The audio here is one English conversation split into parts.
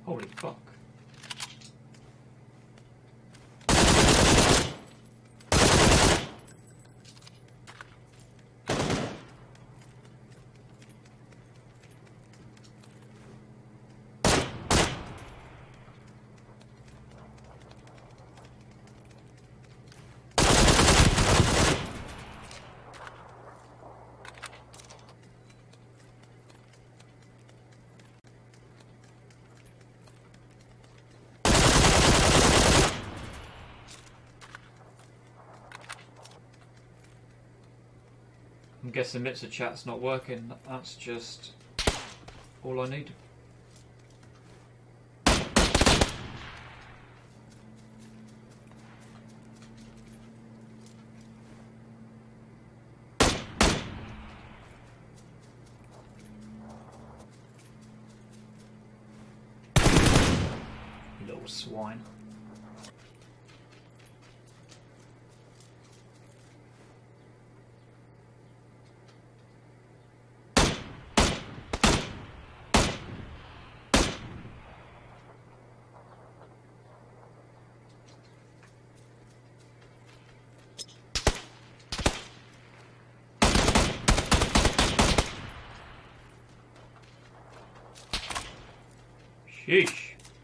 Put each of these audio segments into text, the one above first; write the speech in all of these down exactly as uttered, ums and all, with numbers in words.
Holy fuck. I'm guessing Mixer chat's not working. That's just all I need. Little swine. Sheesh.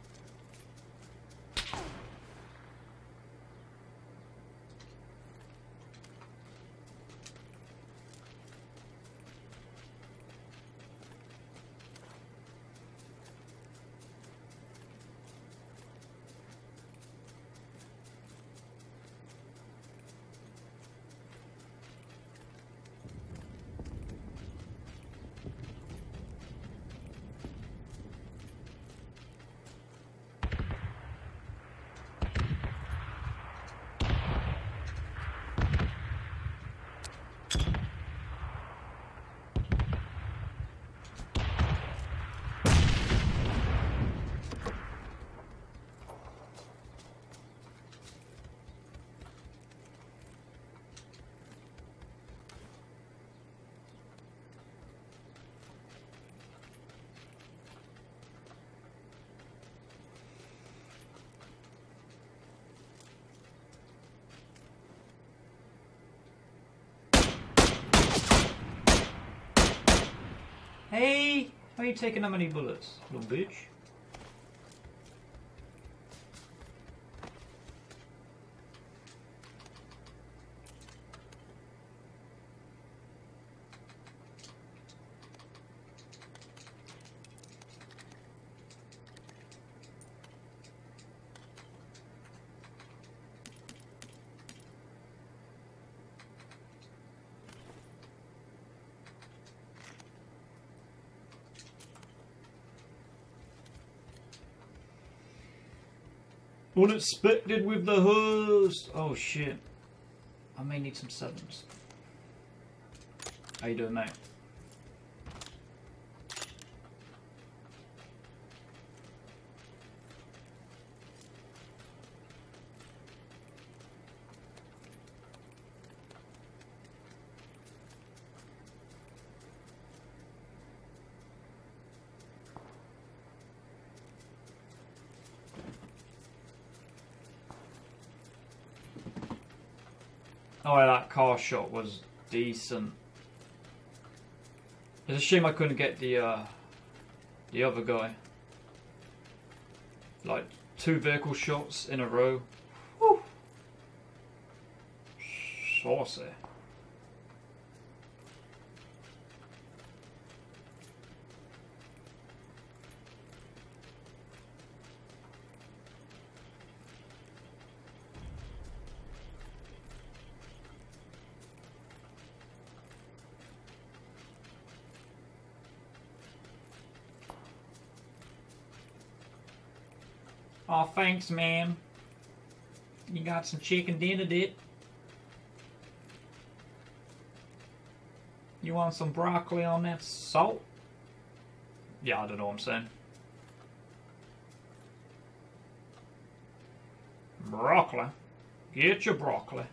Hey, why are you taking that many bullets, little bitch? Unexpected with the host. Oh shit. I may need some sevens. How you doing, mate? Oh, yeah, that car shot was decent. It's a shame I couldn't get the uh, the other guy. Like two vehicle shots in a row. Whew. Saucy. Oh, thanks, ma'am. You got some chicken dinner, did? You want some broccoli on that salt? Yeah, I don't know what I'm saying. Broccoli. Get your broccoli.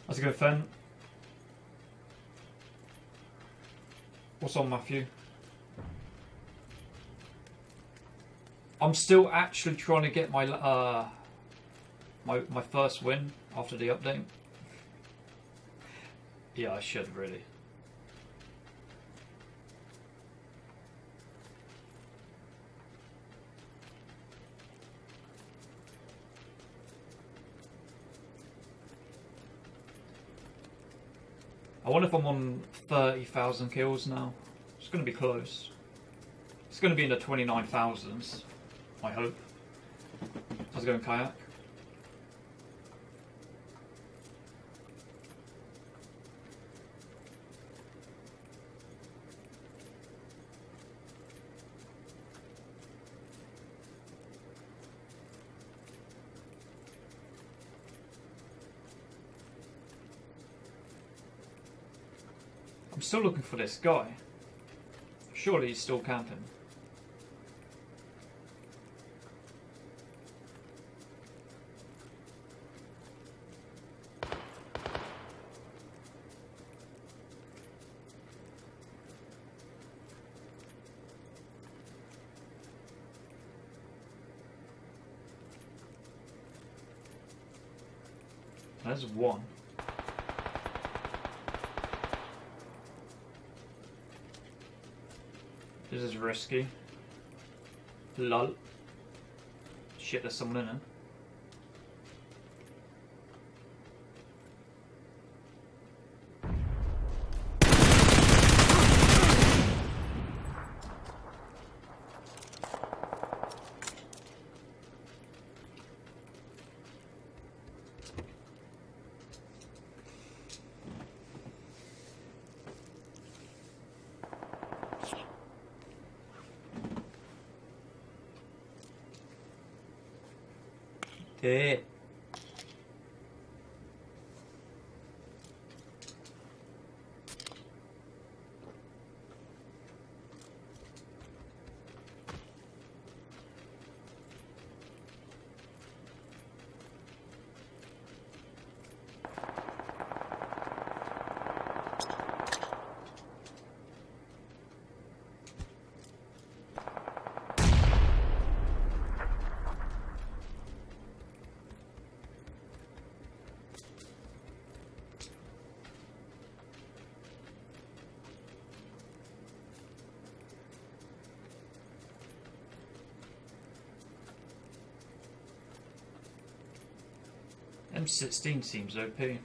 How's it going, Fen? What's on, Matthew? I'm still actually trying to get my uh my my first win after the update. Yeah, I should really. I wonder if I'm on thirty thousand kills now. It's going to be close. It's going to be in the twenty-nine thousands, I hope. How's it going, Kayak? I'm still looking for this guy. Surely he's still camping. There's one. This is risky. Lol. Shit, there's someone in it. Hey. M sixteen seems O P.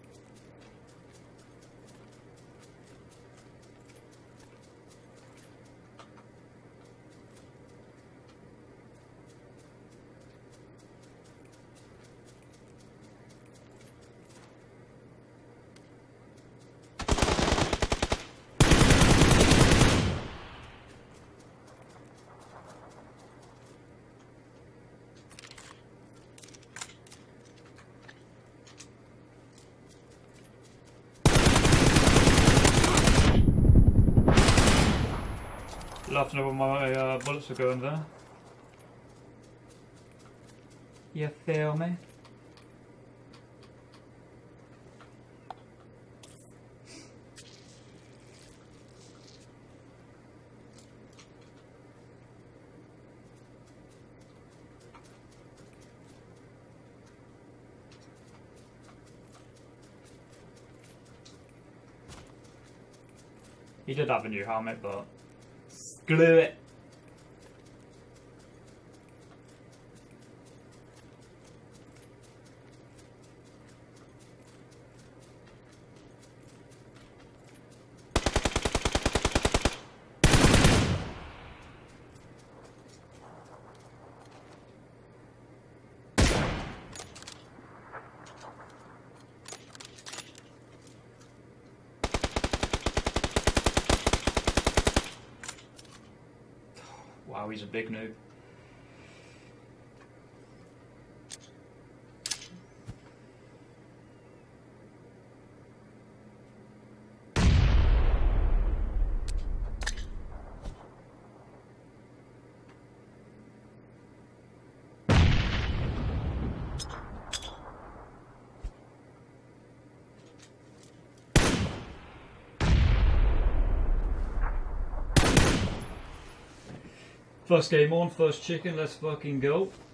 Love to know where my uh, bullets are going there. You feel me? He did have a new helmet, but glue it. Wow, he's a big noob. First game on, first chicken, let's fucking go.